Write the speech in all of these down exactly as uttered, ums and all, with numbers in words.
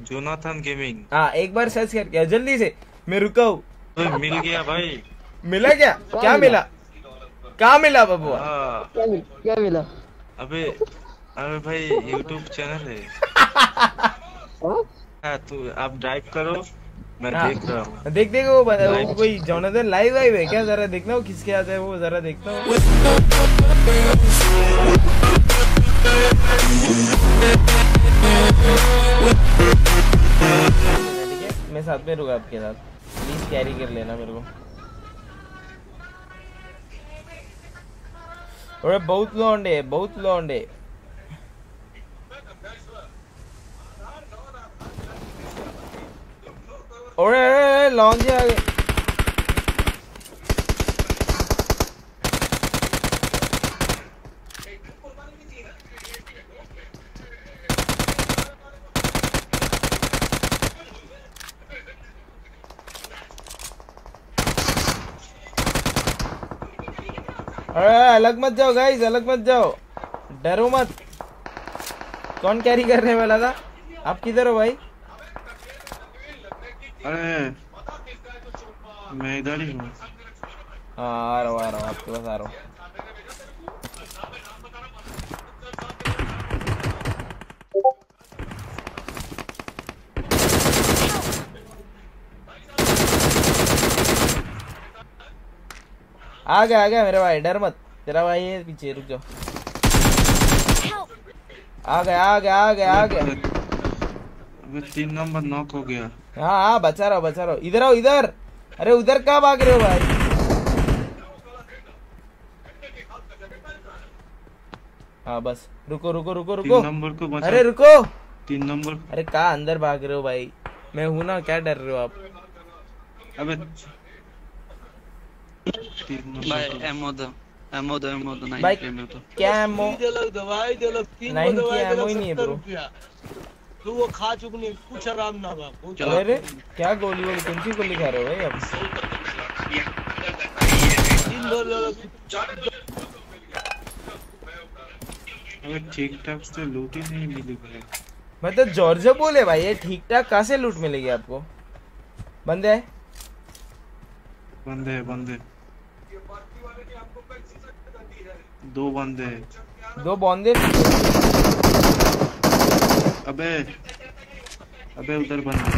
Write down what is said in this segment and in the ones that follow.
Jonathan gaming. हाँ एक बार search करके जल्दी से, मैं रुका हूँ। मिल गया भाई। मिला क्या? क्या, क्या मिला? क्या मिला बबुआ? क्या मिला? क्या मिला? अबे अबे भाई यूट्यूब चैनल है। हाँ तू आप ड्राइव करो, मैं हाँ, देख रहा हूँ। देख देख वो, वो कोई जोनाथन लाइव लाइव है क्या? जरा देखना हो किसके हाथ है वो, जरा देखना हो। ठीक है मैं साथ में रुका आपके साथ, प्लीज कैरी कर लेना मेरे को। और बहुत लौंडे बहुत लौंडे। ओए लॉन्च आ गए। अरे अलग मत जाओ गाइस, अलग मत जाओ, डरो मत। कौन कैरी करने वाला था? आप किधर हो भाई? अरे मैं इधर ही हूँ। हाँ आ रहा हूँ आ रहा हूँ आपके पास आ रहा हूँ। आ गया आ गया मेरे भाई, डर मत, तेरा भाई है पीछे, रुक जाओ। आ गया आ गया आ गया आ गया। अबे तीन नंबर नॉक हो गया। हाँ हाँ बचा रहा बचा रहा, इधर आओ इधर। अरे उधर कहाँ भाग रहे हो भाई? हाँ बस रुको रुको रुको रुको। तीन नंबर को बचा। अरे रुको, तीन नंबर। अरे कहाँ अंदर भाग रहे हो भाई? मैं हूं ना, क्या डर रहे हो आप? अबे भाई एमो दो एमो दो एमो दो भाई क्या एमो? दवाई दे लो, तीन नाइन की एमो ही नहीं है ब्रो। तू वो खा चुकनी कुछ आराम ना बा। अरे क्या गोली वोली कौन सी गोली खा रहे हो भाई आप? अबे ठीक ठाक से लूट ही नहीं मिली भाई। मतलब जॉर्जिया बोले भाई, ये ठीक ठाक कहाँ से लूट मिलेगी आपको? बंदे है बंदे है बंदे, दो बंदे, दो बंदे। अबे अबे उधर बंदे।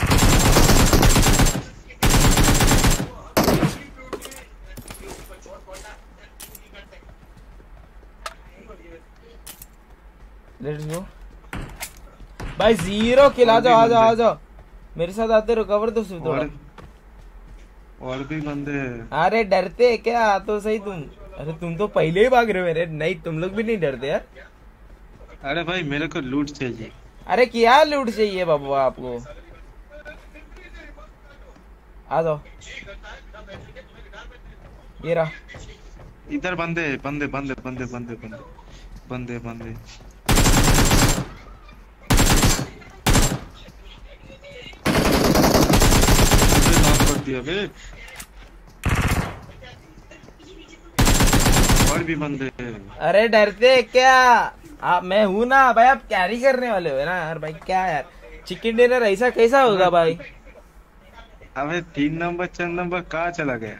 लेट्स गो भाई, जीरो किल। आ जाओ आ जाओ आ जाओ, मेरे साथ आते रहो, कवर दो सिर्फ थोड़ा। और भी बंदे हैं। अरे डरते क्या? तो सही तुम। अरे तुम तो पहले ही भाग रहे हो मेरे। नहीं तुम लोग भी नहीं डरते यार। अरे भाई मेरे को लूट चाहिए। अरे क्या लूट चाहिए बाबू आपको? आ जाओ, ये रहा। इधर बंदे बंदे बंदे बंदे बंदे बंदे बंदे बंदे। दिया बे। और भी बंदे। अरे डरते क्या आप? मैं हूं ना भाई, आप कैरी करने वाले हो ना यार भाई। क्या यार चिकन डिनर ऐसा कैसा होगा भाई? अबे तीन नंबर चार नंबर कहाँ चला गया?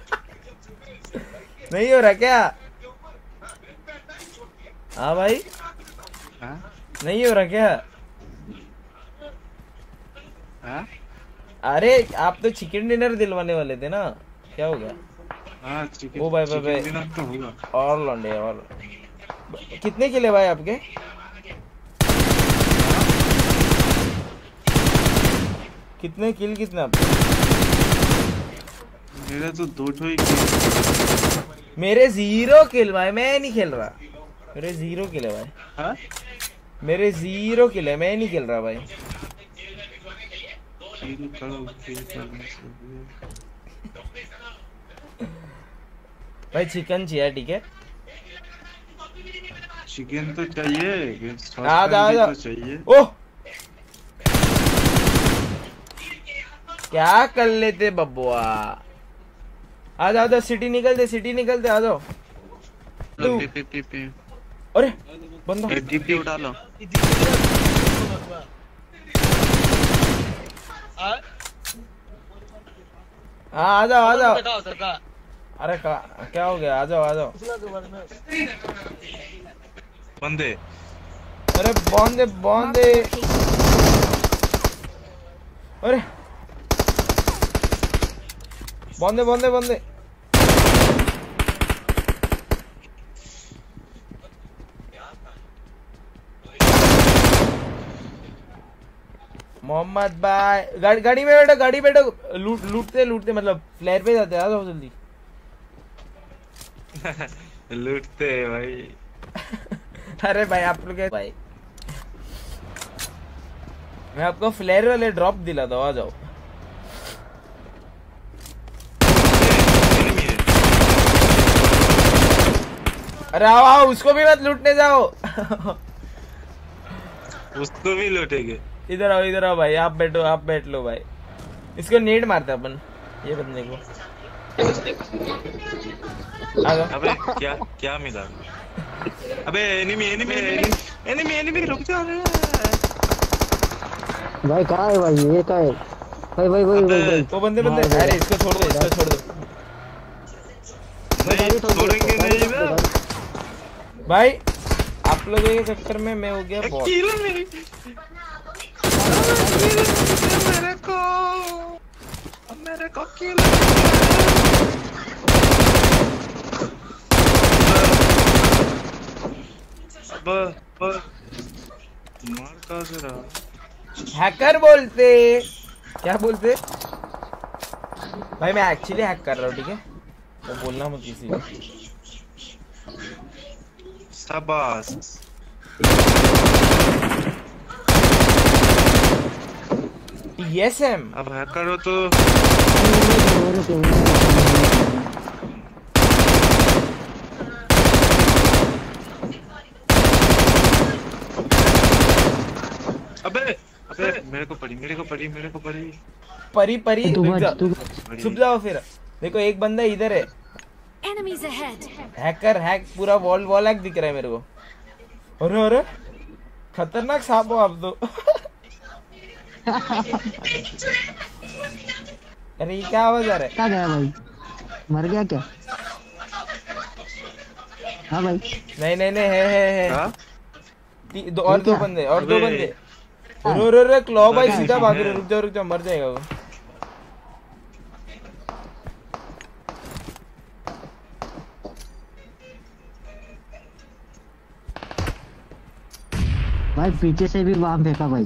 नहीं हो रहा क्या? हाँ भाई हा? नहीं हो रहा क्या? हाँ? अरे आप तो चिकन डिनर दिलवाने वाले थे ना, क्या हो गया? हाँ चिकन। ओ भाई भाई भाई तो होगा। और लौंडे और कितने किले भाई आपके? कितने किल कितने आपके? मेरा तो दो ठो ही किल। मेरे जीरो किल भाई, मैं नहीं खेल रहा। मेरे जीरो किल है भाई। हाँ? मेरे जीरो किल है, मैं नहीं खेल रहा भाई। भाई चिकन चाहिए, ठीक है? चिकन तो चाहिए, आ जा आ जा। तो चाहिए। ओह क्या कर लेते बब्बुआ। आ जाओ तो सिटी निकलते सिटी निकलते आ जाओ। अरे बंदा टीपी उठा लो। हाँ आ जाओ आ जाओ। बताओ सरकार। अरे क्या हो गया, आ जाओ आ जाओ। बंदे। अरे बंदे बंदे। अरे बंदे बंदे बंदे। मोहम्मद भाई गाड़ी गाड़ी में बैठो, गाड़ी बैठो। लूट लूटते लूटते मतलब फ्लेयर पे जाते। आ जाओ जल्दी। लूटते भाई। अरे भाई आप लोग भाई मैं आपको फ्लेयर वाले ड्रॉप दिलाता हूँ, आ जाओ। अरे आओ आओ, उसको भी मत लूटने जाओ। उसको भी लूटेंगे। इधर आओ इधर आओ भाई, आप बैठो आप बैठ लो भाई। इसको नेट मारते अपन ये बंदे को। आ जाओ। अबे क्या क्या मिला? अबे enemy enemy enemy enemy enemy रुक जा रे भाई। कहाँ है भाई? ये कहाँ है भाई? भाई भाई भाई वो बंदे बंदे। अरे इसको छोड़ दो, इसको छोड़ दो नहीं छोड़ेंगे नहीं ना भाई। आप लोगों के चक्कर में मैं हो गया बॉट। किल मेरी मेरे को मेरे को किल। अब अब मार का जरा। हैकर बोलते क्या बोलते भाई? मैं एक्चुअली हैक कर रहा हूँ, ठीक है? तो बोलना मत किसी को। शाबाश। Yes M. अब हैकर हो तो अबे अबे मेरे को पड़ी मेरे को पड़ी मेरे को पड़ी परी परी तू रुक बच, जा। तू बच। छुप जाओ फिर। देखो एक बंदा इधर है। Enemies ahead. हैकर हैक पूरा वॉल वॉल हैक दिख रहा है मेरे को। अरे अरे खतरनाक सांप हो आप तो। अरे ये क्या आवाज आ रहा है? क्या गया भाई? मर गया क्या? हाँ भाई। नहीं नहीं नहीं है है है हाँ? ती- दो, और दो क्या? बंदे और दो अबे। बंदे। अरे अरे अरे क्लॉ भाई क्या सीधा है? भाग रहे। रुक जाओ रुक जाओ, मर जाएगा वो। भाई पीछे से भी वहां फेंका भाई।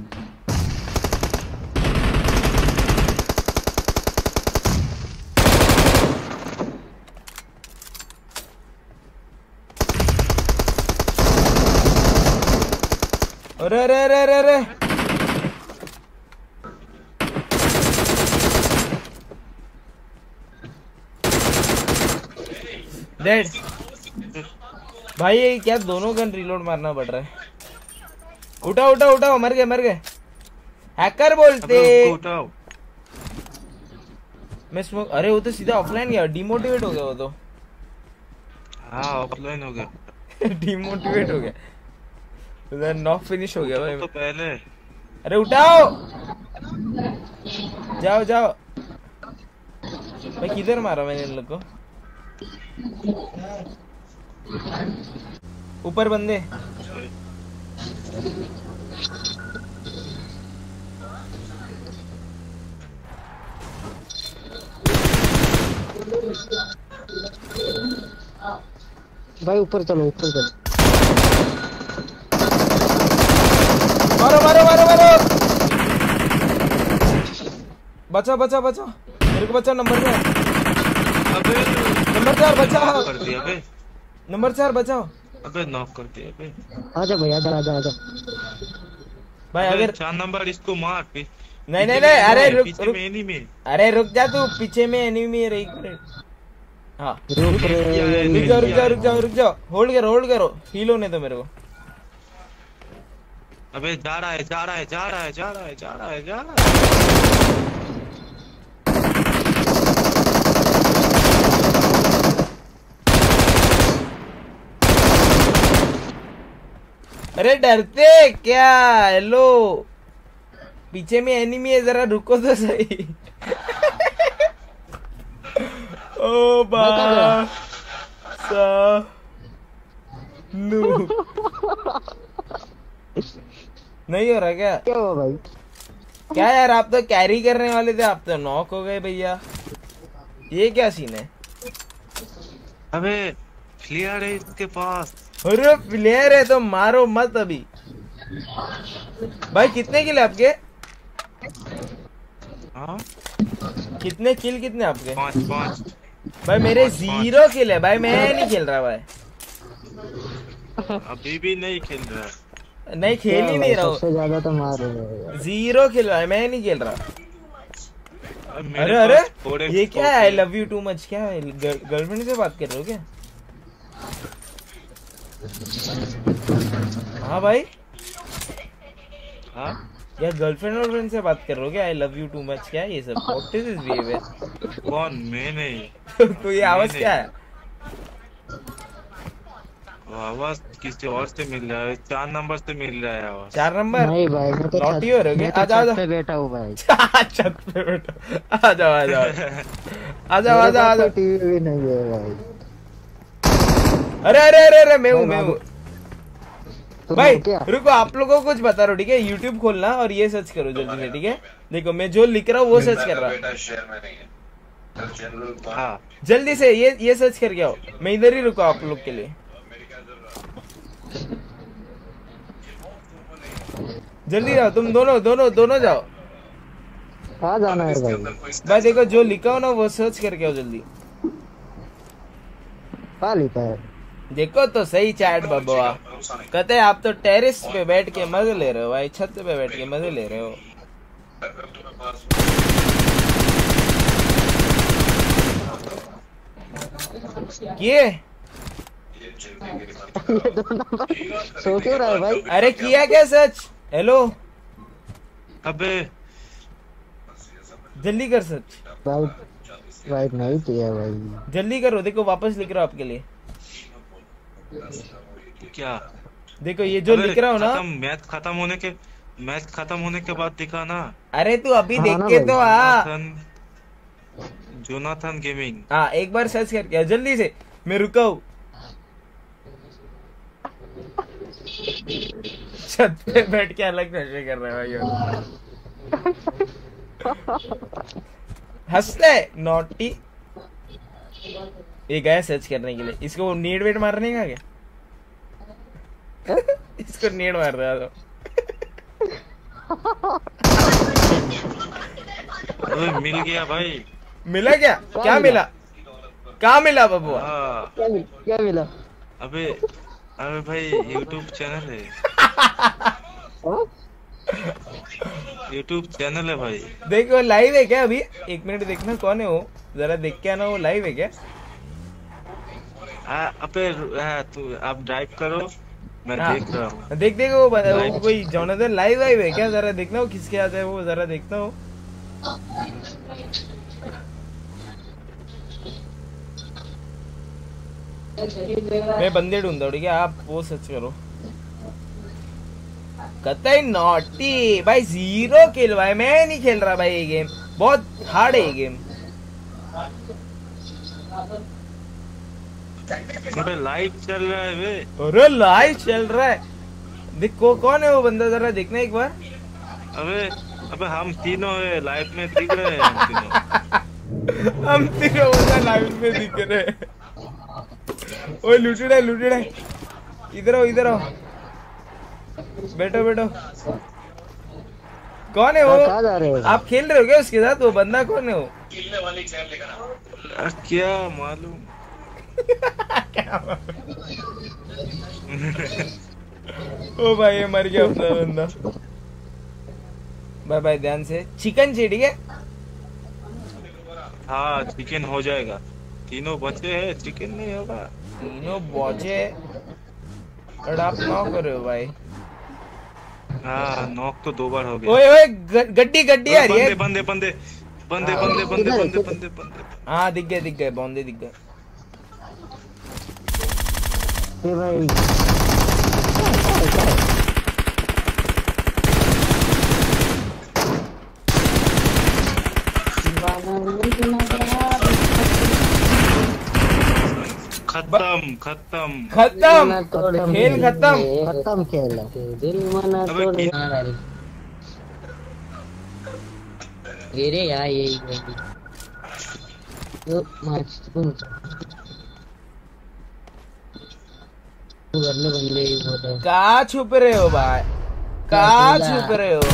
अरे अरे अरे अरे अरे डेड भाई। ये क्या दोनों गन रिलोड मारना पड़ रहा है? उठाओ उठाओ उठाओ, मर गए मर गए। हैकर बोलते। अबे उसको उठाओ। मैं स्मोक। अरे वो तो सीधा ऑफलाइन गया, डिमोटिवेट हो गया वो तो। हाँ ऑफलाइन हो गया। डिमोटिवेट हो गया, उधर नॉक फिनिश हो गया भाई। तो पहले अरे उठाओ, जाओ जाओ भाई। किधर मारा मैंने इन लोग को? ऊपर बंदे। भाई ऊपर चलो ऊपर चलो। मारो मारो मारो मारो। बचाओ बचाओ बचाओ, मेरे को बचाओ। नंबर चार, अबे नंबर चार बचाओ। कर दिया बे। नंबर चार बचाओ। अबे नॉक कर दिया बे। आजा भाई आजा आजा आजा। भाई अबे अगर चार नंबर इसको मार। पी- नहीं नहीं पीछे नहीं, में अरे है, रुक पीछे रुक। में एनिमी। अरे रुक जा तू, पीछे में एनिमी है। एक मिनट। हाँ रुक रे रुक जाओ रुक जाओ रुक जाओ रुक जाओ। होल्ड करो होल्ड करो, हील होने दो मेरे को। अबे जा रहा है जा रहा है जा रहा है जा रहा है जा रहा है जा रहा है। अरे डरते क्या? हेलो, पीछे में एनिमी है, जरा रुको तो सही। ओ बा सा नू नहीं हो रहा क्या? क्या हुआ भाई? क्या यार, आप तो कैरी करने वाले थे, आप तो नॉक हो गए भैया। ये क्या सीन है? अबे प्लेयर है इसके पास। अरे प्लेयर है तो मारो मत अभी। भाई कितने किल आपके? हाँ कितने किल कितने आपके? पाँच पाँच। भाई मेरे जीरो किल है भाई, मैं नहीं खेल रहा भाई। अभी भी नहीं खेल रहा है। नहीं खेल ही नहीं रहा हूँ। सबसे ज्यादा तो मार रहे हो। जीरो किल भाई, मैं नहीं खेल रहा। मेरे अरे अरे पास फोर एक्स ये क्या है? For I love you too much क्या है? गर्लफ्रेंड से बात कर रहे हो क्या? हाँ भाई, हाँ यार गर्लफ्रेंड और फ्रेंड से बात कर रहे हो क्या? I love you too much क्या है ये सब? What is this behaviour? कौन? मैं नहीं। तो ये आवाज क्या है? वो आवाज किसी और से मिल रहा है, चार नंबर से मिल रहा है आवाज। चार नंबर? नहीं भाई, मैं तो लौटी हो रहे हो क्या? मैं तो आजा छत आजा पे बैठा हूँ भाई। छत पे बैठो। आ जाओ आ जाओ आ जाओ आ जाओ आ जाओ। टीवी भी नहीं है भाई। अरे अरे अरे अरे मैं हूँ मैं हूँ तो भाई। क्या? रुको, आप लोगों को कुछ बता रहा हूँ ठीक है? यूट्यूब खोलना और ये सर्च करो जल्दी से, ठीक है? देखो मैं जो लिख रहा हूँ वो सर्च कर रहा हूँ। हाँ जल्दी से ये ये सर्च करके आओ। मैं इधर ही रुको आप लोग के लिए। जल्दी जाओ तुम दोनों दोनों दोनों जाओ। कहाँ जाना है भाई? भाई देखो जो लिखा हो ना वो सर्च करके आओ जल्दी। कहाँ लिखा है? देखो तो सही चैट बबुआ। कहते हैं आप तो टेरेस पे बैठ के मजे ले रहे हो भाई, छत पे बैठ के मजे ले रहे हो। किए? ये दो नंबर सो क्यों रहा है भाई? अरे किया क्या सच? हेलो अबे जल्दी कर सच, भाई भाई नहीं किया भाई। जल्दी करो। देखो वापस लिख रहा हूँ आपके लिए। क्या? देखो ये जो लिख रहा हूँ ना, मैच खत्म होने के मैच खत्म होने के बाद दिखा ना। अरे तू अभी हाँ देख ना के भाई। तो आ। Jonathan Jonathan gaming. हाँ एक बार सर्च करके आ जल्दी से, मैं रुका हूँ। छत पे बैठ के अलग नशे कर रहे हो भाई। हंसते नोटी। ये गया सर्च करने के लिए। इसको नीड वेट मारने का क्या? इसको नीड मार रहा था। अबे मिल गया भाई। मिला क्या? क्या मिला? कहाँ मिला बबुआ? हाँ क्या मिला? क्या मिला? अबे अबे भाई यूट्यूब चैनल है। हाँ? यूट्यूब चैनल है भाई। देखो लाइव है क्या अभी? एक मिनट देखना कौन है वो, जरा देख के आना। वो लाइव है क्या? हाँ, अबे हाँ, तू आप ड्राइव करो, मैं हाँ, देख रहा हूँ। देख देखो वो, बता- वो कोई जोनाथन लाइव लाइव है क्या? जरा देखना हो किसके हाथ है वो, जरा देखना हो। मैं बंदे ढूंढता हूँ ठीक है? आप वो सर्च करो। कतई नॉटी भाई, जीरो किल भाई। मैं नहीं खेल रहा भाई ये गेम, बहुत हार्ड है ये गेम। अबे लाइव चल रहा है वे। अरे लाइव चल रहा है। देखो कौन है वो बंदा, जरा देखना एक बार। अबे अबे हम तीनों है लाइव में दिख रहे हैं हम तीनों। हम तीनों बंदा लाइव में दिख रहे हैं। ओए लूटेड है लूटेड है। इधर आओ इधर आओ, बैठो बैठो। कौन है वो? कहाँ जा रहे हो? आप खेल रहे हो क्या उसके साथ? वो बंदा कौन है वो? यार, क्या मालूम। ओ भाई ये मर गया अपना बंदा। बाय बाय, ध्यान से। चिकन चाहिए ठीक है? हाँ चिकन हो जाएगा। तीनों बचे हैं, चिकन नहीं होगा। तीनों बचे और आप नौ कर रहे हो भाई। हाँ नॉक तो दो बार हो गया। ओए ओए ग- गड्डी गड्डी आ रही है। बंदे बंदे बंदे बंदे बंदे बंदे बंदे बंदे बंदे। हाँ दिख गए दिख गए, बंदे दिख गए। ये भाई खत्म खत्म खत्म खेल खत्म। खत्म खेल दिल मना अबे तोड़ कि- गिरे यार ये तो मैच तुम बंदे बंदे बहुत कहाँ छुप रहे हो भाई, कहाँ छुप रहे हो?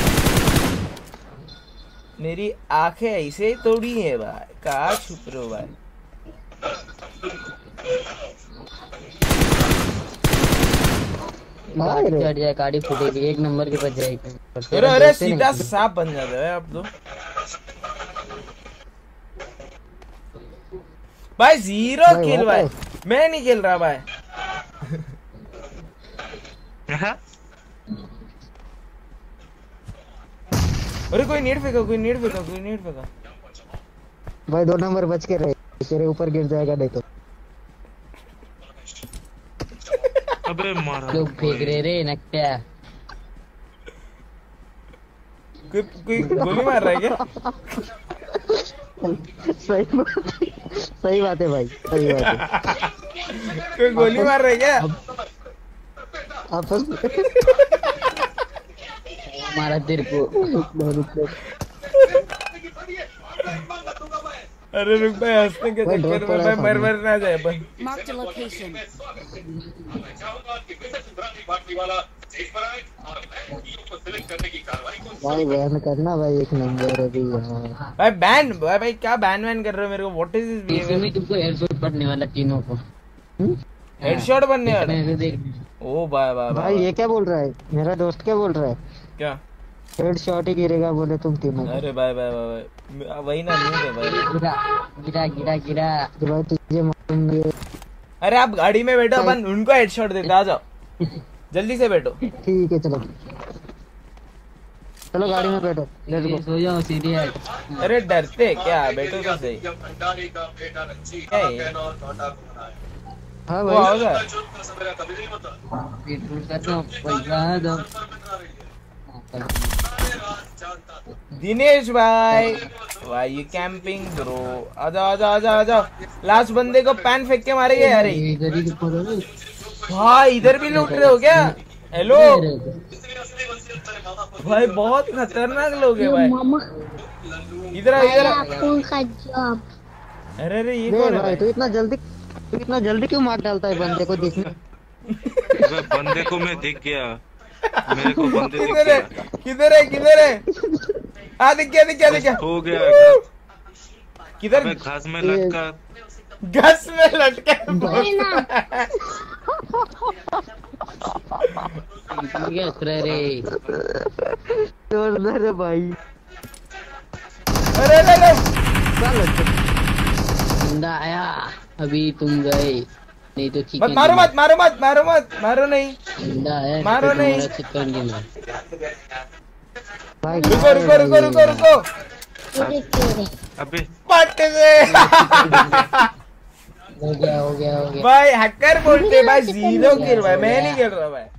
मेरी आंखें ऐसे ही तोड़ी है भाई, कहाँ छुप रहे हो भाई? गाड़ी चढ़ जाए, गाड़ी फूटेगी, एक नंबर के बच जाएगी। अरे अरे सीधा सांप बन जाता है आप तो भाई। जीरो भाई, किल वो भाई, तो- मैं नहीं खेल रहा भाई। अरे कोई नीड फेंका, कोई नीड फेंका, कोई नीड फेंका। भाई दो नंबर बच के रहे, तेरे ऊपर गिर जाएगा देखो। अबे मारा लोग फेंक रहे रे नक्या। कोई कोई गोली मार रहा है क्या? सही बात, सही बात है भाई, सही बात है। कोई गोली मार रहा है क्या? आपस में मारा तेरे को। अरे रुक भाई, हंसने के भाई, चक्कर drop में पड़ा भाई था मर भाई। मर ना जाए अपन। Marked a location. भाई बयान करना भाई, एक नंबर अभी यहाँ। भाई बैन भाई, भाई क्या बैन वैन कर रहे हो मेरे को? व्हाट इज दिस इसमें बिहेवियर? तुमको हेडशॉट पड़ने वाला तीनों को। हेडशॉट बनने वाला? देखने से देख। ओ भाई भाई भाई ये क्या बोल रहा है, मेरा दोस्त क्या बोल रहा है? क्या? हेडशॉट ही गिरेगा बोले तुम तीनों को। अरे भाई भाई भाई भाई वही ना न्यूज़ है भाई। गिरा गिरा गिरा गिरा तो भाई तुझे मालूम नहीं है। अरे आप गाड़ी में बैठो, अपन उनको हेडशॉट देते, आ जाओ जल्दी से बैठो। ठीक है चलो चलो गाड़ी में बैठो, लेट्स गो। सो जाओ सीधी है। अरे डरते क्या, बैठो तो सही। क्या है? हाँ वो भाई आओगे? पेट्रोल का तो पैसा दो। दिनेश भाई, वाई यू कैंपिंग ब्रो? आ जाओ आ जाओ आ जाओ आ जाओ। लास्ट बंदे को पैन फेंक के मारेंगे। अरे इधर ही ऊपर है। भाई इधर भी लूट रहे हो क्या? हेलो भाई, बहुत खतरनाक लोग हैं भाई। इधर आ इधर आ। अरे अरे ये ले कौन है भाई, भाई? तू इतना जल्दी तू इतना जल्दी क्यों मार डालता है बंदे को दिखने? अबे बंदे को मैं दिख गया, मेरे को बंदे दिख किधर है गया। किधर है किधर है? हाँ दिख गया दिख गया दिख गया। हो गया घास- किधर? अबे घास में लटका। घास में लटका। क्या कर रे जोरदार है भाई। अरे अरे अरे बंदा आया, अभी तुम गए, नहीं तो मत चिकन मारो मत मारो मत मारो मत मारो नहीं। बंदा आया, मारो तो नहीं। तुम्हारा चिकन डिनर। भाई रुको रुको रुको रुको रुको। अबे पट से। हो गया हो गया हो गया। भाई हैकर बोलते भाई, जीरो किल भाई, मैं नहीं खेल रहा भाई।